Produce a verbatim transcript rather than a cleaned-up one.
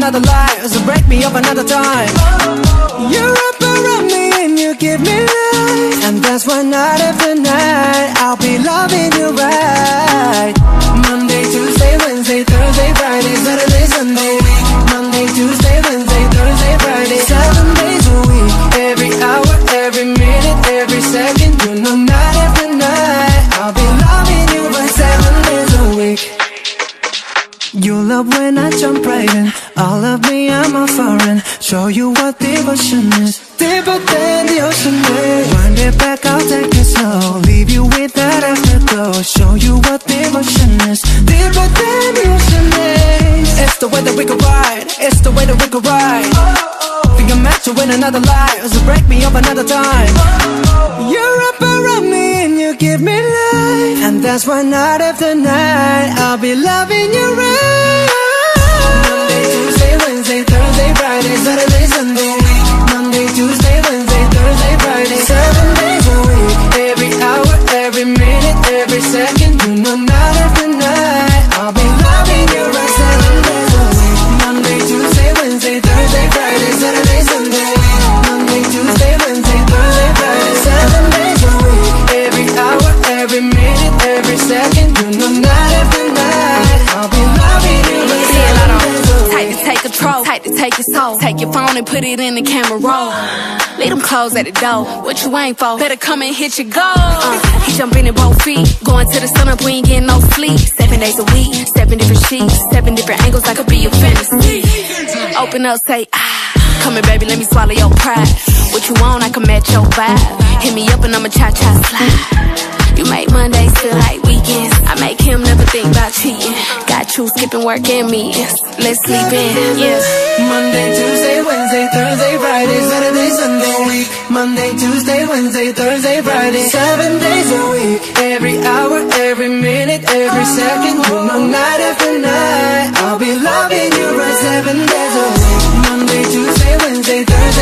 another life, so break me up another time. You wrap around me and you give me life, and that's why night after night I'll be loving you right. Monday, Tuesday, Wednesday, Thursday, Friday, Saturday, Sunday. Monday, Tuesday, Wednesday, Thursday, Friday, seven days a week. Every hour, every minute, every second, you know night after night I'll be loving you right seven days a week. You love when I jump right in. All of me, I'm a foreign. Show you what devotion is. Deeper than the ocean is. Wind it back, I'll take it slow. Leave you with that afterglow. Show you what devotion is. Deeper than the ocean is. It's the way that we could ride. It's the way that we could ride. Think I'm meant to win another life, so break me up another time. You wrap around me and you give me life, and that's why night after night I'll be loving you right. Monday, Tuesday, Wednesday, Thursday, Friday, Saturday, Sunday. Monday, Tuesday, Wednesday, Thursday, Friday, seven days a week. Every hour, every minute, every second, you know night after night I'll be loving you right seven days a week. Monday, Tuesday, Wednesday, Thursday, Friday, Saturday, Sunday. Monday, Tuesday, Wednesday, Thursday, Friday, seven days a week. Every hour, every minute, every second, you know night after night I'll be loving you right seven days a week. Tight to take control, tight to take your soul. Take your phone and put it in the camera roll. Leave them clothes at the door. What you ain't for? Better come and hit your goal. Uh, he jumping in both feet, going to the sun up. We ain't getting no sleep. Seven days a week, seven different sheets, seven different angles. I could be your fantasy. Open up, say ah. Come here, baby, let me swallow your pride. What you want, I can match your vibe. Hit me up and I'ma cha-cha slide. You make Mondays feel like weekends. I make him never think about cheating. Got you skipping work and meetings. Let's sleep in, yeah. Monday, Tuesday, Wednesday, Thursday, Friday, Saturday, Sunday. Monday, Tuesday, Wednesday, Thursday, Friday, seven days a week. Every hour, every minute, every second, you know night after night I'll be loving you right seven days a week. Monday, Tuesday, Wednesday, Thursday,